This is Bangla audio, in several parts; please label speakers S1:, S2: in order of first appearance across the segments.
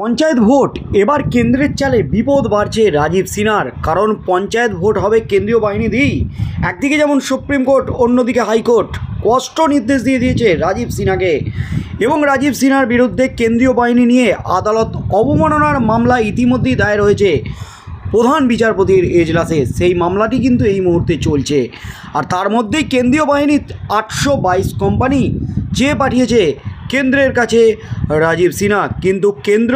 S1: পঞ্চায়েত ভোট এবার কেন্দ্রের চালে বিপদ বাড়ছে রাজীব সিনহার। কারণ পঞ্চায়েত ভোট হবে কেন্দ্রীয় বাহিনী দিয়েই। একদিকে যেমন সুপ্রিম কোর্ট, অন্যদিকে হাইকোর্ট স্পষ্ট নির্দেশ দিয়ে দিয়েছে রাজীব সিনহাকে, এবং রাজীব সিনহার বিরুদ্ধে কেন্দ্রীয় বাহিনী নিয়ে আদালত অবমাননার মামলা ইতিমধ্যেই দায়ের হয়েছে প্রধান বিচারপতির এজলাসে। সেই মামলাটি কিন্তু এই মুহূর্তে চলছে। আর তার মধ্যেই কেন্দ্রীয় বাহিনী 822 কোম্পানি যে পাঠিয়েছে কেন্দ্রের কাছে রাজীব সিনহা, কিন্তু কেন্দ্র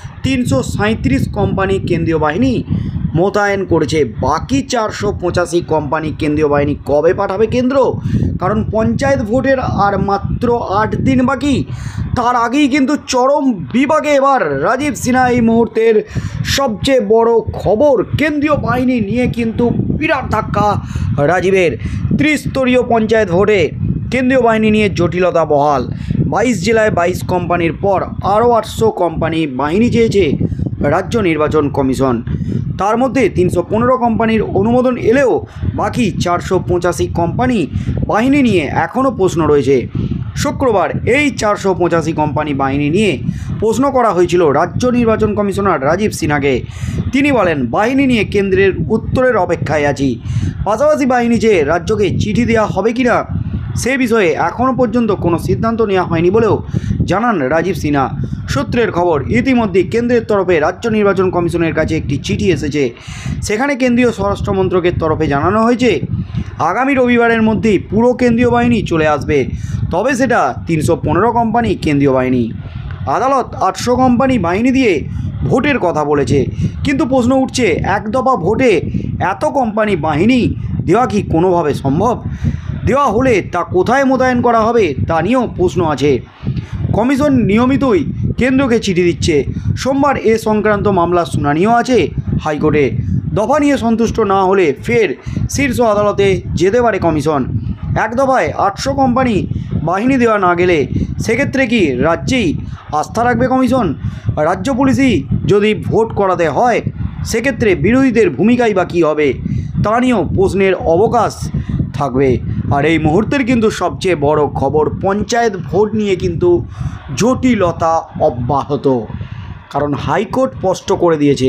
S1: 337 কোম্পানি কেন্দ্রীয় বাহিনী মোতায়েন করেছে। বাকি 485 কোম্পানি কেন্দ্রীয় বাহিনী কবে পাঠাবে কেন্দ্র? কারণ পঞ্চায়েত ভোটের আর মাত্র 8 দিন বাকি। তার আগেই কিন্তু চরম বিভাগে এবার রাজীব সিনহা। এই মুহূর্তের সবচেয়ে বড় খবর, কেন্দ্রীয় বাহিনী নিয়ে কিন্তু বিরাট ধাক্কা রাজীবের। 30 স্তরীয় পঞ্চায়েত ভোটে কেন্দ্রীয় বাহিনী নিয়ে জটিলতা বহাল। 22 জেলায় 22 কোম্পানির পর আরও 800 কোম্পানি বাহিনী চেয়েছে রাজ্য নির্বাচন কমিশন। তার মধ্যে 315 কোম্পানির অনুমোদন এলেও বাকি 485 কোম্পানি বাহিনী নিয়ে এখনও প্রশ্ন রয়েছে। শুক্রবার এই 485 কোম্পানি বাহিনী নিয়ে প্রশ্ন করা হয়েছিল রাজ্য নির্বাচন কমিশনার রাজীব সিনহাকে। তিনি বলেন, বাহিনী নিয়ে কেন্দ্রের উত্তরের অপেক্ষায় আছি। পাশাপাশি বাহিনী চেয়ে রাজ্যকে চিঠি দেওয়া হবে কিনা সে বিষয়ে এখনও পর্যন্ত কোনো সিদ্ধান্ত নেওয়া হয়নি বলেও জানান রাজীব সিনহা। সূত্রের খবর, ইতিমধ্যে কেন্দ্রের তরফে রাজ্য নির্বাচন কমিশনের কাছে একটি চিঠি এসেছে। সেখানে কেন্দ্রীয় স্বরাষ্ট্র মন্ত্রকের তরফে জানানো হয়েছে আগামী রবিবারের মধ্যেই পুরো কেন্দ্রীয় বাহিনী চলে আসবে। তবে সেটা 315 কোম্পানি কেন্দ্রীয় বাহিনী। আদালত 800 কোম্পানি বাহিনী দিয়ে ভোটের কথা বলেছে, কিন্তু প্রশ্ন উঠছে, এক দফা ভোটে এত কোম্পানি বাহিনী দেওয়া কি কোনোভাবে সম্ভব? দেওয়া হলে তা কোথায় মোতায়েন করা হবে তা নিয়েও প্রশ্ন আছে। কমিশন নিয়মিতই কেন্দ্রকে চিঠি দিচ্ছে। সোমবার এ সংক্রান্ত মামলার শুনানিও আছে হাইকোর্টে। দফা নিয়ে সন্তুষ্ট না হলে ফের শীর্ষ আদালতে যেতে পারে কমিশন। এক দফায় 800 কোম্পানি বাহিনী দেওয়া না গেলে সেক্ষেত্রে কি রাজ্যেই আস্থা রাখবে কমিশন? রাজ্য পুলিশই যদি ভোট করাতে হয় সেক্ষেত্রে বিরোধীদের ভূমিকাই বা কী হবে তা নিয়েও প্রশ্নের অবকাশ থাকবে। আর এই মুহূর্তের কিন্তু সবচেয়ে বড় খবর, পঞ্চায়েত ভোট নিয়ে কিন্তু জটিলতা অব্যাহত। কারণ হাইকোর্ট স্পষ্ট করে দিয়েছে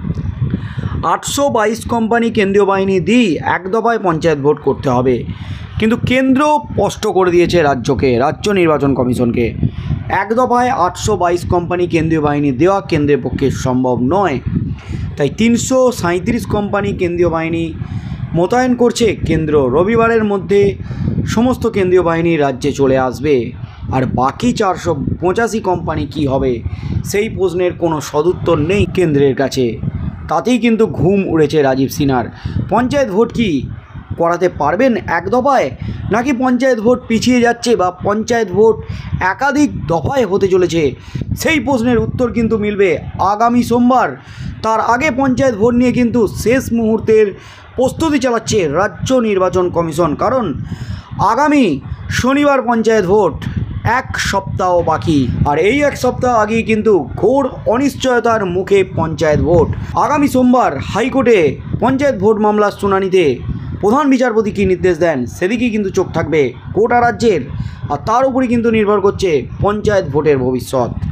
S1: 822 কোম্পানি কেন্দ্রীয় বাহিনী দিয়ে এক দফায় পঞ্চায়েত ভোট করতে হবে, কিন্তু কেন্দ্র স্পষ্ট করে দিয়েছে রাজ্যকে, রাজ্য নির্বাচন কমিশনকে, এক দফায় 822 কোম্পানি কেন্দ্রীয় বাহিনী দেওয়া কেন্দ্রের পক্ষে সম্ভব নয়। তাই 337 কোম্পানি কেন্দ্রীয় বাহিনী মোতায়েন করছে কেন্দ্র। রবিবারের মধ্যে সমস্ত কেন্দ্রীয় বাহিনী রাজ্যে চলে আসবে। আর বাকি 485 কোম্পানি কি হবে সেই প্রশ্নের কোনো সদুত্তর নেই কেন্দ্রের কাছে। তাতেই কিন্তু ঘুম উড়েছে রাজীব সিনহার। পঞ্চায়েত ভোট কি করাতে পারবেন এক দফায়, নাকি পঞ্চায়েত ভোট পিছিয়ে যাচ্ছে বা পঞ্চায়েত ভোট একাধিক দফায় হতে চলেছে, সেই প্রশ্নের উত্তর কিন্তু মিলবে আগামী সোমবার। তার আগে পঞ্চায়েত ভোট নিয়ে কিন্তু শেষ মুহূর্তের প্রস্তুতি চালাচ্ছে রাজ্য নির্বাচন কমিশন। কারণ আগামী শনিবার পঞ্চায়েত ভোট, এক সপ্তাহ বাকি। আর এই এক সপ্তাহ আগেই কিন্তু ঘোর অনিশ্চয়তার মুখে পঞ্চায়েত ভোট। আগামী সোমবার হাইকোর্টে পঞ্চায়েত ভোট মামলার শুনানিতে প্রধান বিচারপতি কী নির্দেশ দেন সেদিকেই কিন্তু চোখ থাকবে গোটা রাজ্যের। আর তার উপরই কিন্তু নির্ভর করছে পঞ্চায়েত ভোটের ভবিষ্যৎ।